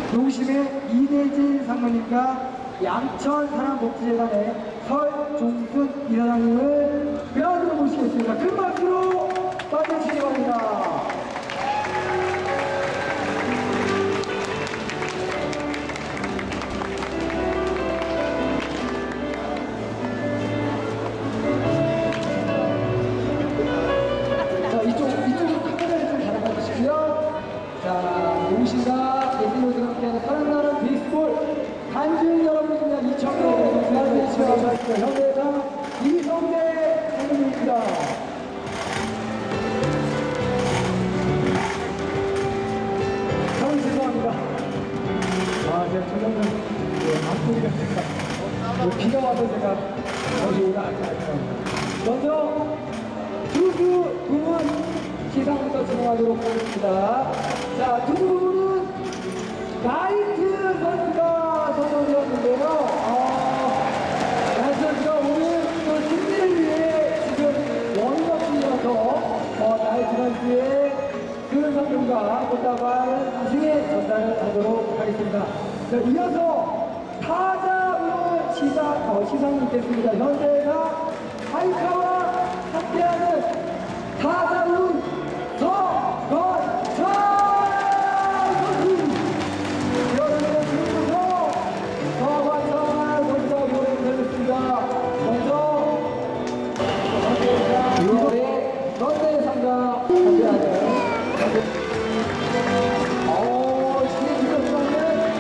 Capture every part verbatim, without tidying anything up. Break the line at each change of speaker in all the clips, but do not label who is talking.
농심의 이대진 상무님과 양천 사람복지재단의 설종순 이사장님을 그라운드로 모시겠습니다. 큰 박수로 맞이해주시기 바랍니다. 자, 이쪽, 이쪽으로 카메라를 좀 받아가 주시고요. 자, 농심과 대진로드가 함께하는 사랑나는 베이스볼 단주인 여러분을 위한 이천오 년의 지원하셨습니다. 현대상 이성대 선생님입니다. 참 죄송합니다. 아, 제가 저녁은 앞소리가 제가 뭐 비가 와서 제가 여기 오다 앉아있습니다. 먼저 투수 부문 시상부터 진행하도록 하겠습니다. 자, 투수 부문은 나이트 선수가 선정되었는데요. 어, 나이트 선수가 오늘 또 승리를 위해 지금 원더팀이어서 어, 나이트 선수의 그 선물과 꽃다발 이승에 전달을 하도록 하겠습니다. 자, 이어서 타자로 시상, 어, 시상이 있겠습니다. 현대가 하이카와 함께하는 타자운 서건철 선수! 여러분의 중부서 서건철 선수가 보내드렸습니다. 먼저 이월에 런데상과 함께하는 어, 시상은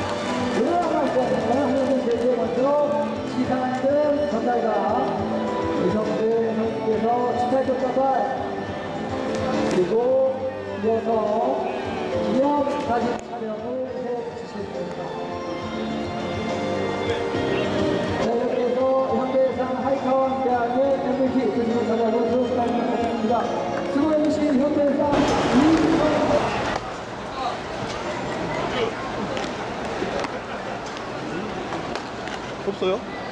노래하면서 제일 먼저 시상은 전달가 이성대 선수께서 축하해 줬다발 그리고 이어서 기념 사진 촬영을 해주시겠습니다. 자, 이렇게 해서 현대해상 하이카와 함께하는 엠브이피 조심히 전하고 수고까지 마쳤습니다. 수고해주신 현대해상 이성대
없어요?